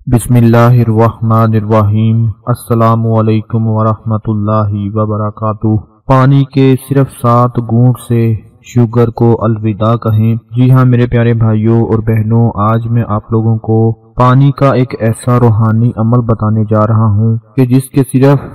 बिस्मिल्लाहिर्रहमानिर्रहीम। अस्सलामुअलैकुम वरहमतुल्लाहि वबरकातुह। पानी के सिर्फ 7 घूंट से शुगर को अलविदा कहें। जी हाँ मेरे प्यारे भाइयों और बहनों, आज मैं आप लोगों को पानी का एक ऐसा रूहानी अमल बताने जा रहा हूँ कि जिसके सिर्फ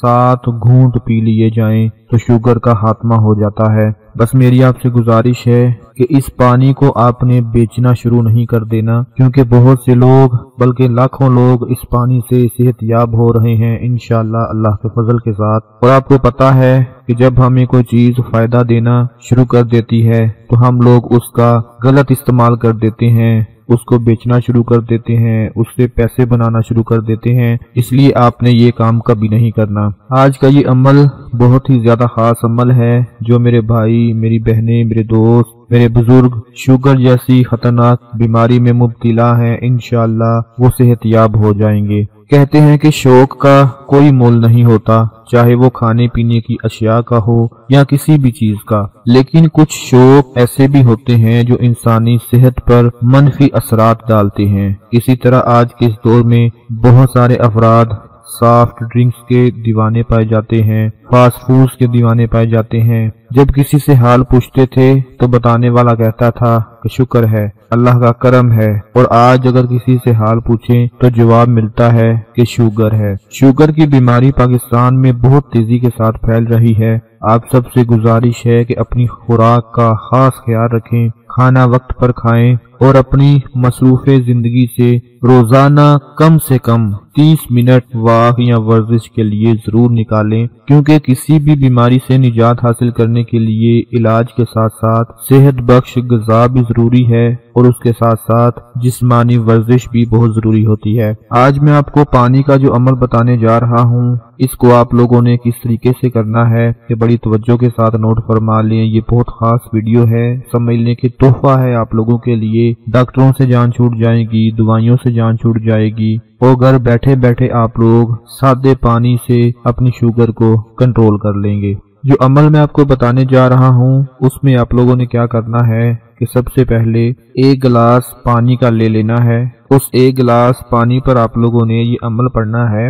7 घूंट पी लिए जाएं तो शुगर का खात्मा हो जाता है। बस मेरी आपसे गुजारिश है कि इस पानी को आपने बेचना शुरू नहीं कर देना, क्योंकि बहुत से लोग बल्कि लाखों लोग इस पानी से सेहतयाब हो रहे हैं इंशाअल्लाह अल्लाह के फजल के साथ। और आपको पता है कि जब हमें कोई चीज फायदा देना शुरू कर देती है तो हम लोग उसका गलत इस्तेमाल कर देते हैं, उसको बेचना शुरू कर देते हैं, उससे पैसे बनाना शुरू कर देते हैं। इसलिए आपने ये काम कभी नहीं करना। आज का ये अमल बहुत ही ज्यादा खास अमल है जो मेरे भाई, मेरी बहनें, मेरे दोस्त, मेरे बुजुर्ग शुगर जैसी खतरनाक बीमारी में मुब्तला हैं, इंशाअल्लाह वो सेहतयाब हो जाएंगे। कहते हैं कि शौक का कोई मोल नहीं होता, चाहे वो खाने पीने की अशिया का हो या किसी भी चीज का, लेकिन कुछ शौक ऐसे भी होते हैं जो इंसानी सेहत पर मनफी असरात डालते हैं। इसी तरह आज के इस दौर में बहुत सारे अफराद सॉफ्ट ड्रिंक्स के दीवाने पाए जाते हैं, फास्ट फूड्स के दीवाने पाए जाते हैं। जब किसी से हाल पूछते थे तो बताने वाला कहता था कि शुक्र है, अल्लाह का करम है, और आज अगर किसी से हाल पूछें तो जवाब मिलता है कि शुगर है। शुगर की बीमारी पाकिस्तान में बहुत तेजी के साथ फैल रही है। आप सबसे गुजारिश है कि अपनी खुराक का खास ख्याल रखें, खाना वक्त पर खाएं और अपनी मसरूफे जिंदगी से रोजाना कम से कम 30 मिनट वॉक या वर्जिश के लिए जरूर निकालें, क्योंकि किसी भी बीमारी से निजात हासिल करने के लिए इलाज के साथ साथ सेहत बख्श ग़िज़ा भी जरूरी है और उसके साथ साथ जिस्मानी वर्जिश भी बहुत जरूरी होती है। आज मैं आपको पानी का जो अमल बताने जा रहा हूँ, इसको आप लोगों ने किस तरीके से करना है कि बड़ी तवज्जो के साथ नोट फरमा लें। ये बहुत खास वीडियो है, समझने की तोहफा है आप लोगों के लिए। डॉक्टरों से जान छूट जाएगी, दवाइयों से जान छूट जाएगी और घर बैठे बैठे आप लोग सादे पानी से अपनी शुगर को कंट्रोल कर लेंगे। जो अमल मैं आपको बताने जा रहा हूँ उसमें आप लोगों ने क्या करना है कि सबसे पहले 1 गिलास पानी का ले लेना है। उस 1 गिलास पानी पर आप लोगों ने ये अमल पढ़ना है,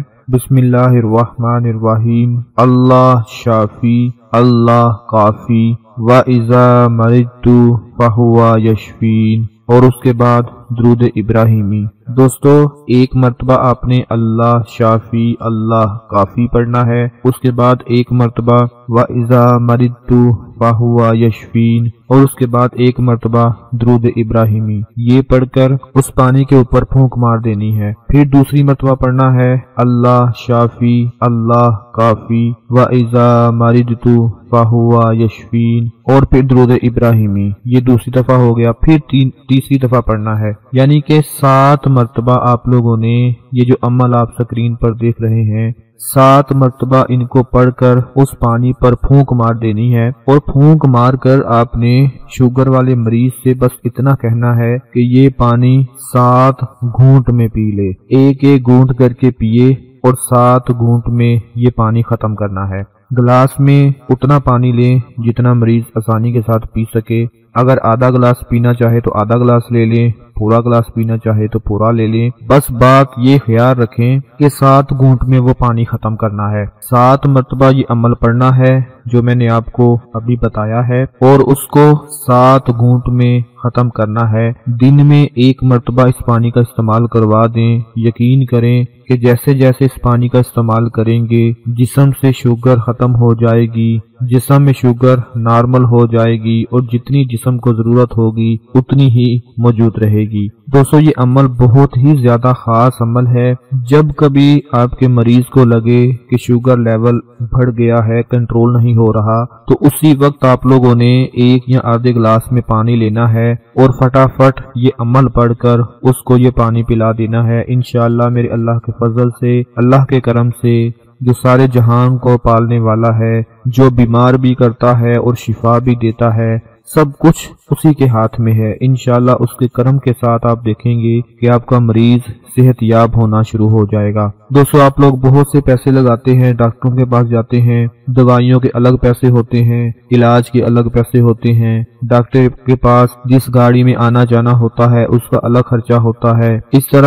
बिस्मिल्लाहिर्रहमानिर्रहीम, अल्लाह शाफी अल्लाह काफी व इज़ा मरिदतु फहुवा यशफीन, और उसके बाद दुरूद इब्राहिमी। दोस्तों, 1 मरतबा आपने अल्लाह शाफी अल्लाह काफी पढ़ना है, उसके बाद 1 मरतबा व इज़ा मरिदतु फहुवा यशफीन, और उसके बाद 1 मरतबा दुरूद इब्राहिमी। ये पढ़कर उस पानी के ऊपर फूंक मार देनी है। फिर दूसरी मरतबा पढ़ना है अल्लाह शाफी अल्लाह काफी व इज़ा मरिदतु फहुवा यशफीन, और फिर दुरूद इब्राहिमी। ये दूसरी दफा हो गया। फिर तीसरी दफा पढ़ना है, यानी कि 7 मरतबा आप लोगों ने ये जो अमल आप स्क्रीन पर देख रहे हैं 7 मरतबा इनको पढ़कर उस पानी पर फूंक मार देनी है। और फूंक मार कर आपने शुगर वाले मरीज से बस इतना कहना है कि ये पानी 7 घूंट में पी ले। एक घूंट करके पिए और 7 घूंट में ये पानी खत्म करना है। गिलास में उतना पानी लें जितना मरीज आसानी के साथ पी सके। अगर आधा गिलास पीना चाहे तो आधा गिलास ले लें, पूरा गिलास पीना चाहे तो पूरा ले लें। बस बात ये ख्याल रखें कि 7 घूंट में वो पानी खत्म करना है। 7 मरतबा ये अमल पढ़ना है जो मैंने आपको अभी बताया है, और उसको 7 घूंट में खत्म करना है। दिन में 1 मरतबा इस पानी का इस्तेमाल करवा दें। यकीन करें कि जैसे जैसे इस पानी का इस्तेमाल करेंगे जिस्म से शुगर खत्म हो जाएगी, जिस्म में शुगर नॉर्मल हो जाएगी और जितनी जिस्म को जरूरत होगी उतनी ही मौजूद रहेगी। दोस्तों, ये अमल बहुत ही ज्यादा खास अमल है। जब कभी आपके मरीज को लगे कि शुगर लेवल बढ़ गया है, कंट्रोल नहीं हो रहा, तो उसी वक्त आप लोगों ने 1 या आधे गिलास में पानी लेना है और फटाफट ये अमल पढ़कर उसको ये पानी पिला देना है। इंशाअल्लाह मेरे अल्लाह के फजल से, अल्लाह के करम से, जो सारे जहान को पालने वाला है, जो बीमार भी करता है और शिफा भी देता है, सब कुछ उसी के हाथ में है। इंशाअल्लाह उसके करम के साथ आप देखेंगे कि आपका मरीज सेहतयाब होना शुरू हो जाएगा। दोस्तों, आप लोग बहुत से पैसे लगाते हैं, डॉक्टरों के पास जाते हैं, दवाइयों के अलग पैसे होते हैं, इलाज के अलग पैसे होते हैं, डॉक्टर के पास जिस गाड़ी में आना जाना होता है उसका अलग खर्चा होता है। इस तरह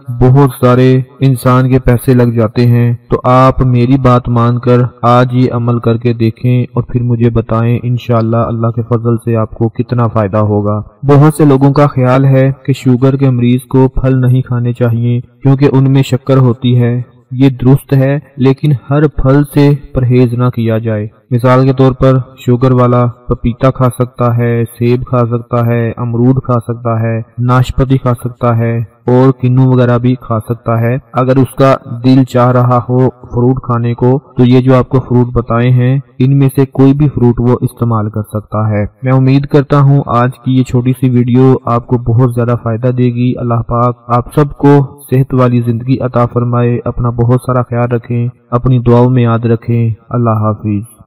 बहुत सारे इंसान के पैसे लग जाते हैं। तो आप मेरी बात मानकर आज ये अमल करके देखें और फिर मुझे बताएं इंशाअल्लाह अल्लाह के फजल से आपको कितना फायदा होगा। बहुत से लोगों का ख्याल है कि शुगर के मरीज को फल नहीं खाने चाहिए क्योंकि उनमें शक्कर होती है। ये दुरुस्त है, लेकिन हर फल से परहेज ना किया जाए। मिसाल के तौर पर शुगर वाला पपीता खा सकता है, सेब खा सकता है, अमरूद खा सकता है, नाशपाती खा सकता है और किन्नू वगैरह भी खा सकता है। अगर उसका दिल चाह रहा हो फ्रूट खाने को तो ये जो आपको फ्रूट बताए हैं इनमें से कोई भी फ्रूट वो इस्तेमाल कर सकता है। मैं उम्मीद करता हूँ आज की ये छोटी सी वीडियो आपको बहुत ज्यादा फायदा देगी। अल्लाह पाक आप सबको सेहत वाली जिंदगी अता फरमाए। अपना बहुत सारा ख्याल रखें, अपनी दुआओं में याद रखें। अल्लाह हाफिज।